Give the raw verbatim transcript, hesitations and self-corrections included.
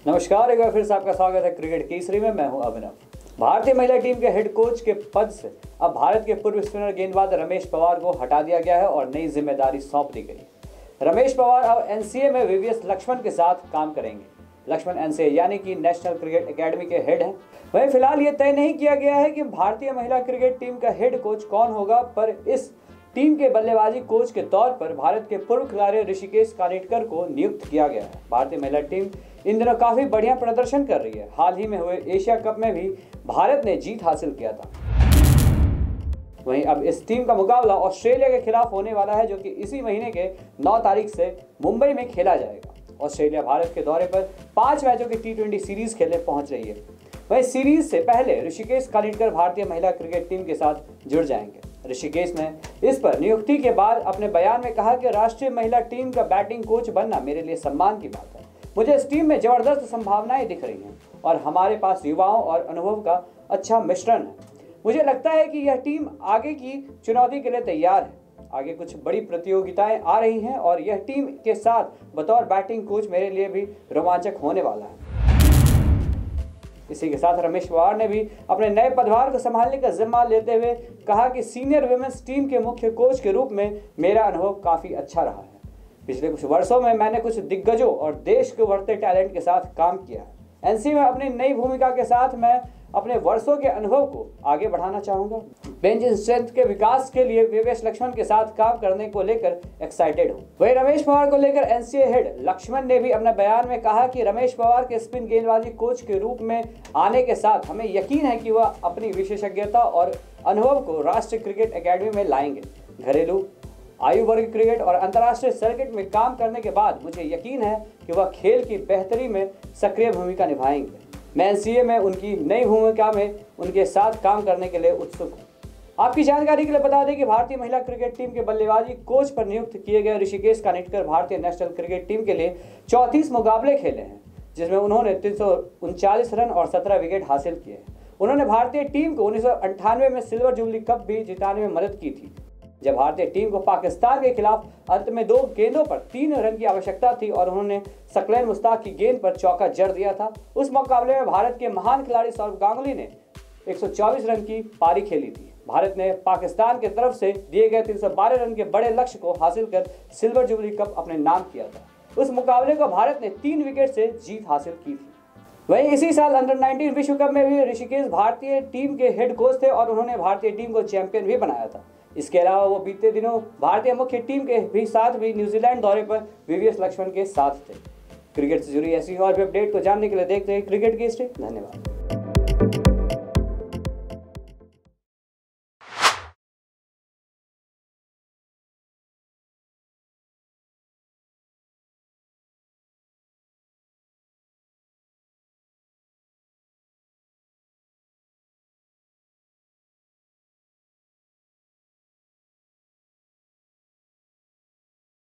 नमस्कार, एक बार फिर से आपका स्वागत है क्रिकेट केसरी में। मैं हूं अभिनव। भारतीय महिला टीम के हेड कोच के पद से अब भारत के पूर्व स्पिनर गेंदबाज रमेश पवार को हटा दिया गया है और नई जिम्मेदारी सौंप दी गई। रमेश पवार अब एनसीए में वीवीएस लक्ष्मण के साथ काम करेंगे। लक्ष्मण एनसीए यानी कि नेशनल क्रिकेट एकेडमी के हेड हैं। वहीं फिलहाल ये तय नहीं किया गया है कि भारतीय महिला क्रिकेट टीम का हेड कोच कौन होगा, पर इस टीम के बल्लेबाजी कोच के तौर पर भारत के पूर्व खिलाड़ी ऋषिकेश कानिटकर को नियुक्त किया गया है। भारतीय महिला टीम इन दिनों काफी बढ़िया प्रदर्शन कर रही है। हाल ही में हुए एशिया कप में भी भारत ने जीत हासिल किया था। वहीं अब इस टीम का मुकाबला ऑस्ट्रेलिया के खिलाफ होने वाला है, जो कि इसी महीने के नौ तारीख से मुंबई में खेला जाएगा। ऑस्ट्रेलिया भारत के दौरे पर पांच मैचों की टी ट्वेंटी सीरीज खेलने पहुंच रही है। वहीं सीरीज से पहले ऋषिकेश कानिटकर भारतीय महिला क्रिकेट टीम के साथ जुड़ जाएंगे। ऋषिकेश ने इस पर नियुक्ति के बाद अपने बयान में कहा कि राष्ट्रीय महिला टीम का बैटिंग कोच बनना मेरे लिए सम्मान की बात है। मुझे इस टीम में जबरदस्त संभावनाएं दिख रही हैं और हमारे पास युवाओं और अनुभव का अच्छा मिश्रण है। मुझे लगता है कि यह टीम आगे की चुनौती के लिए तैयार है। आगे कुछ बड़ी प्रतियोगिताएं आ रही हैं और यह टीम के साथ बतौर बैटिंग कोच मेरे लिए भी रोमांचक होने वाला है। इसी के साथ रमेश पवार ने भी अपने नए पदभार को संभालने का जिम्मा लेते हुए कहा कि सीनियर वुमेन्स टीम के मुख्य कोच के रूप में मेरा अनुभव काफी अच्छा रहा है। पिछले कुछ वर्षों में मैंने कुछ दिग्गजों और देश के बढ़ते टैलेंट के साथ काम किया है। एनसी में अपनी नई भूमिका के साथ मैं अपने वर्षों के अनुभव को आगे बढ़ाना चाहूंगा। बेंच स्ट्रेंथ के विकास के लिए वीवीएस लक्ष्मण के साथ काम करने को लेकर एक्साइटेड हूं। वहीं रमेश पवार को लेकर एनसीए हेड लक्ष्मण ने भी अपने बयान में कहा कि रमेश पवार के स्पिन गेंदबाजी कोच के रूप में आने के साथ हमें यकीन है कि वह अपनी विशेषज्ञता और अनुभव को राष्ट्रीय क्रिकेट एकेडमी में लाएंगे। घरेलू, आयु वर्ग क्रिकेट और अंतर्राष्ट्रीय सर्किट में काम करने के बाद मुझे यकीन है कि वह खेल की बेहतरी में सक्रिय भूमिका निभाएंगे। मैं एनसीए में उनकी नई भूमिका में उनके साथ काम करने के लिए उत्सुक हूँ। आपकी जानकारी के लिए बता दें कि भारतीय महिला क्रिकेट टीम के बल्लेबाजी कोच पर नियुक्त किए गए ऋषिकेश कानिटकर भारतीय नेशनल क्रिकेट टीम के लिए चौंतीस मुकाबले खेले हैं, जिसमें उन्होंने तीन सौ उनचालीस रन और सत्रह विकेट हासिल किए। उन्होंने भारतीय टीम को उन्नीस सौ अंठानवे में सिल्वर जुबली कप भी जिताने में मदद की थी, जब भारतीय टीम को पाकिस्तान के खिलाफ अंत में दो गेंदों पर तीन रन की आवश्यकता थी और उन्होंने सकलैन मुश्ताक की गेंद पर चौका जड़ दिया था। उस मुकाबले में भारत के महान खिलाड़ी सौरव गांगुली ने एक सौ चौबीस रन की पारी खेली थी। भारत ने पाकिस्तान की तरफ से दिए गए तीन सौ बारह रन के बड़े लक्ष्य को हासिल कर सिल्वर जुबली कप अपने नाम किया था। उस मुकाबले को भारत ने तीन विकेट से जीत हासिल की थी। वहीं इसी साल अंडर नाइनटीन विश्व कप में भी ऋषिकेश भारतीय टीम के हेड कोच थे और उन्होंने भारतीय टीम को चैंपियन भी बनाया था। इसके अलावा वो बीते दिनों भारतीय मुख्य टीम के भी साथ भी न्यूजीलैंड दौरे पर वीवीएस लक्ष्मण के साथ थे। क्रिकेट से जुड़ी ऐसी और भी अपडेट को जानने के लिए देखते हैं क्रिकेट केसरी। धन्यवाद।